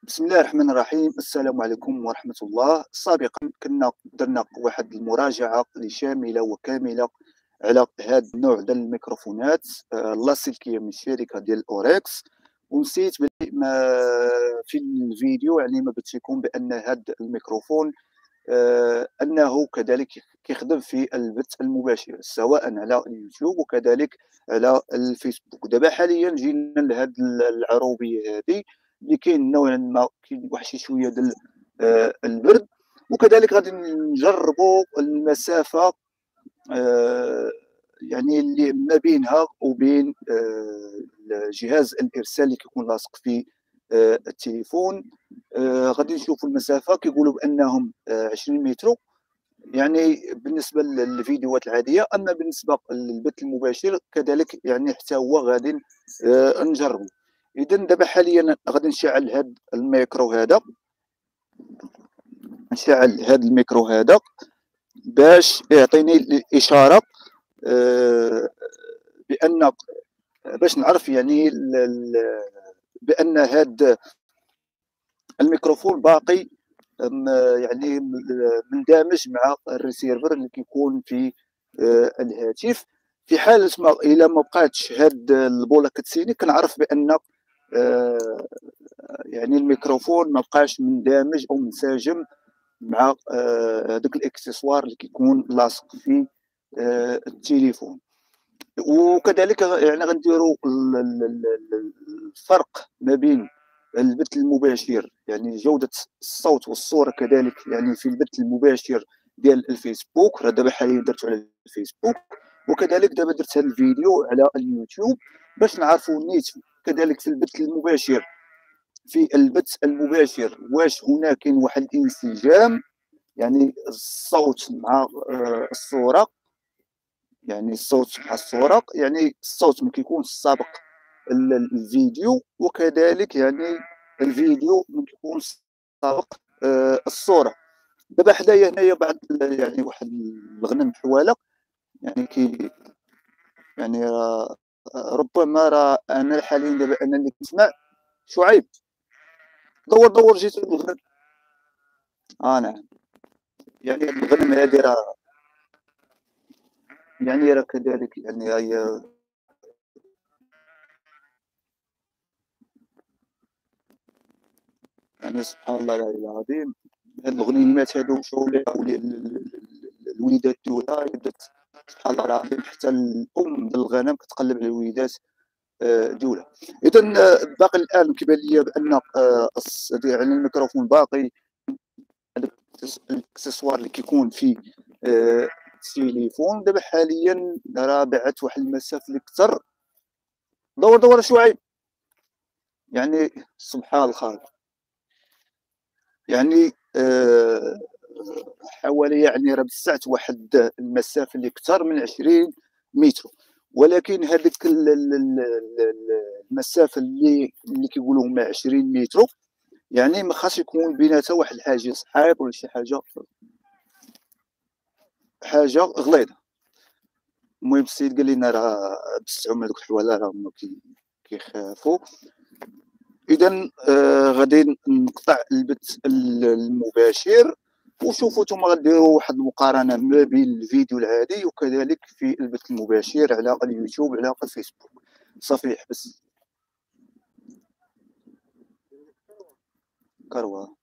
بسم الله الرحمن الرحيم. السلام عليكم ورحمة الله. سابقا كنا درنا واحد المراجعة شاملة وكاملة على هذا النوع ديال الميكروفونات اللاسلكية من الشركة ديال اوريكس، ونسيت بلي ما في الفيديو يعني ما بغيتش يكون بان هذا الميكروفون انه كذلك كيخدم في البث المباشر سواء على اليوتيوب وكذلك على الفيسبوك. دابا حاليا جينا لهذه العروبيه هذه اللي كاين نوعا ما كاين واحد شي شويه ديال البرد، وكذلك غادي نجربوا المسافه يعني اللي ما بينها وبين جهاز الارسال اللي كيكون لاصق في التليفون. غادي نشوفوا المسافه كيقولوا بانهم 20 متر يعني بالنسبه للفيديوهات العاديه، اما بالنسبه للبث المباشر كذلك يعني حتى هو غادي نجربوا. اذا دابا حاليا غادي نشعل هذا الميكرو هذا، نشعل هذا الميكرو هذا باش يعطيني الاشاره بان باش نعرف يعني بان هذا الميكروفون باقي يعني مندمج مع الريسيفر اللي كيكون في الهاتف. في حاله ما الا ما بقاتش هاد البوله كتسيني كنعرف بان يعني الميكروفون ما بقاش مندمج او منسجم مع هذاك الاكسسوار اللي كيكون لاصق في التليفون. وكذلك يعني غنديروا الفرق ما بين البث المباشر يعني جودة الصوت والصورة كذلك يعني في البث المباشر ديال الفيسبوك. راه دابا حاليا درتو على الفيسبوك، وكذلك دابا درت هذا الفيديو على اليوتيوب باش نعرفوا نيت كذلك في البث المباشر. في البث المباشر واش هنا كاين واحد الانسجام يعني الصوت مع الصورة، يعني الصوت مع الصورة، يعني الصوت ما كيكونش سابق الفيديو، وكذلك يعني الفيديو ما كيكونش سابق الصورة. دابا حدايا هنايا بعض يعني واحد الغنم حواله يعني يعني ربما راه انا حاليا دابا انني كنسمع شعيب. دور جيت الغنم. نعم، يعني الغنم هذه راه يعني راه كذلك يعني هي يعني سبحان الله العلي العظيم. هاد الغنيمات هادو شغل الوليدات ديالها بدات سبحان الله العظيم حتى الام ديال الغنم كتقلب على الوليدات ديالها. اذا باقي الان كيبان لي بان يعني الميكروفون باقي هذاك الاكسسوار اللي كيكون في التليفون. دابا حاليا راه بعت واحد المسافه اللي كثر. دور شويه يعني سبحان الخالق يعني حوالي يعني راه بسعت واحد المسافه اللي اكثر من 20 متر، ولكن هذيك المسافه اللي كيقولوا هما 20 متر يعني ما خاص يكون بيناتها واحد الحاجز حائط ولا شي حاجه غليظه. المهم السيد قال لنا راه بستعوا هذوك الحواله راهم كيخافوا. اذا غادي نقطع البث المباشر، وشوفوا نتوما غديروا واحد المقارنه ما بين الفيديو العادي وكذلك في البث المباشر على اليوتيوب على الفيسبوك. صافي، حبس كروه.